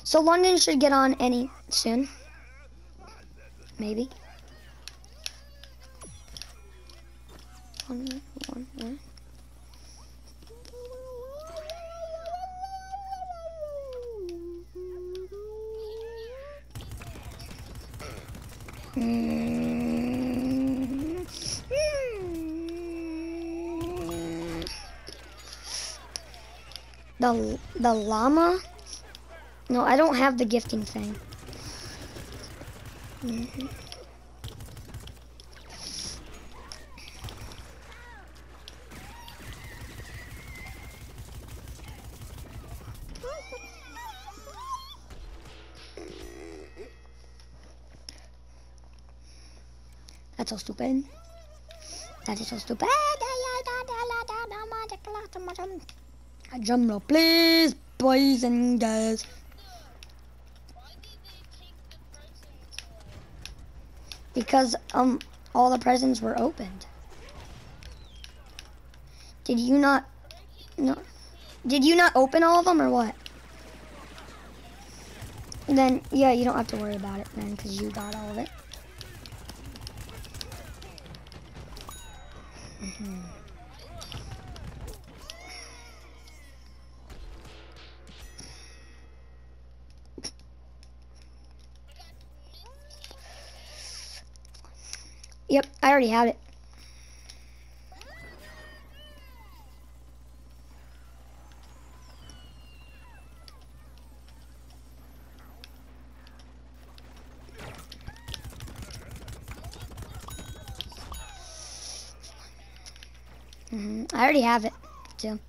So London should get on any soon. Maybe. One. The llama? No, I don't have the gifting thing. That's so stupid. That is so stupid. Drum roll, please, boys and girls. Because all the presents were opened. Did you not? No. Did you not open all of them or what? Then yeah, you don't have to worry about it then, because you got all of it. Yep, I already have it. I already have it, too.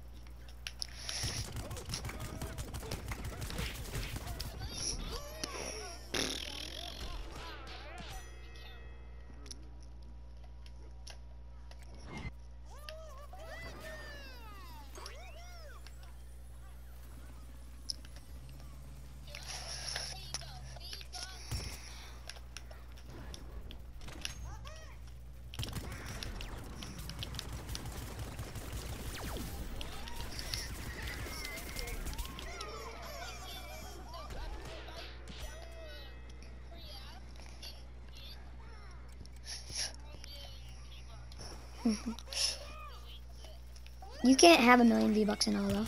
You can't have 1,000,000 V-Bucks and all though.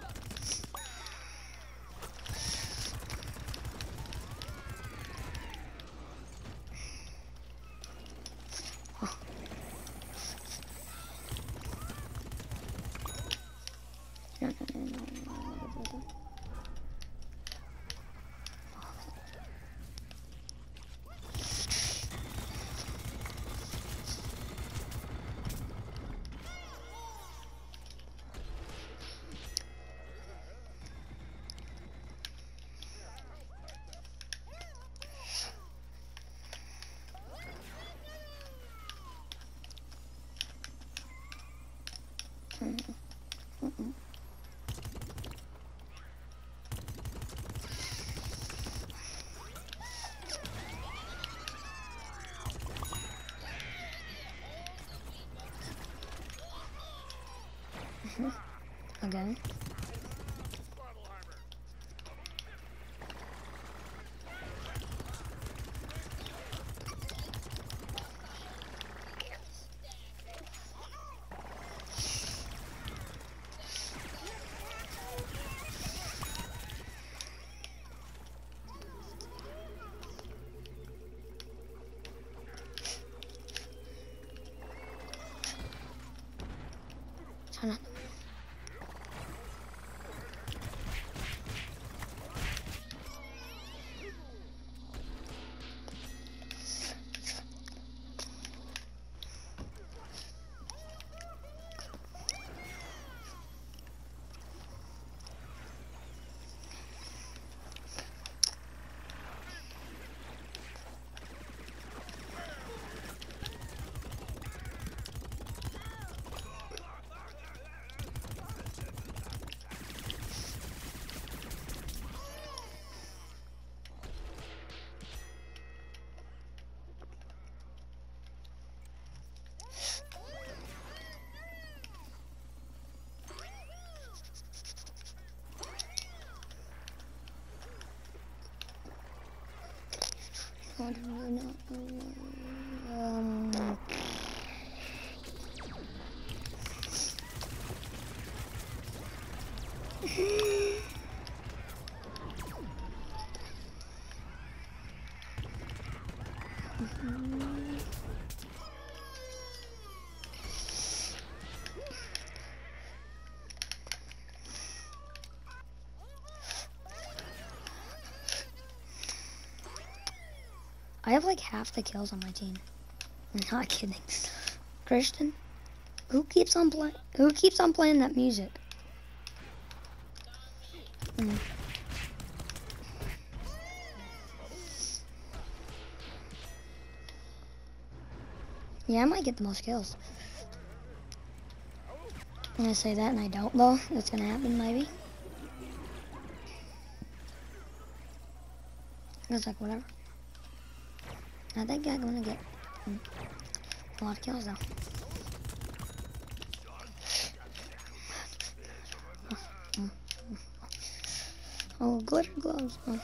Okay. I have like half the kills on my team. I'm not kidding. Christian, who keeps on playing that music? Yeah, I might get the most kills. I'm gonna say that and I don't though. That's gonna happen maybe. It's like whatever. I think I'm gonna get a lot of kills though. Oh, glitter gloves. Oh.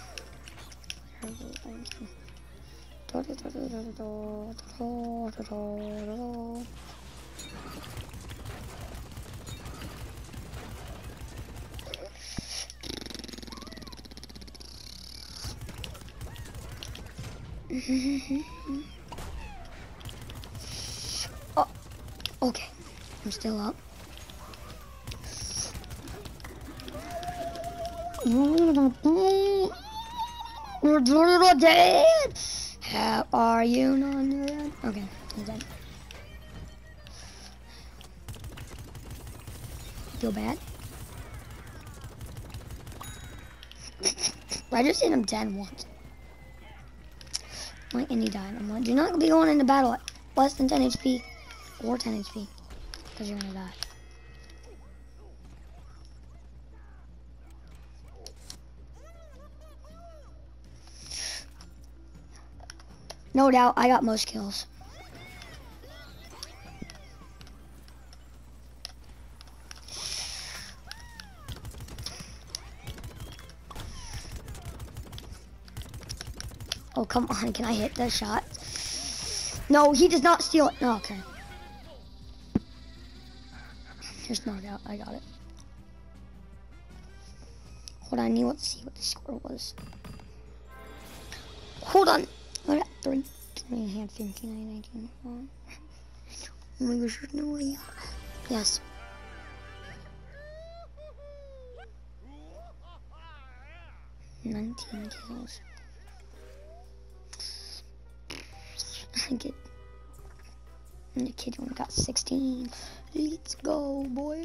Oh, okay. I'm still up. We're dead. How are you not dead? Okay, he's dead. Feel bad? I just hit him 10 once. Like, and he died. I'm like, do not be going into battle at less than 10 HP or 10 HP, because you're gonna die. No doubt, I got most kills. Oh, come on, can I hit the shot? No, he does not steal it. No, okay. There's no doubt, I got it. Hold on, I need to see what the score was. Hold on. I got 3 and a half, 15, 19. Oh my gosh, there's no way. Yes. $19 kills. I get. And the kid only got 16. Let's go, boy.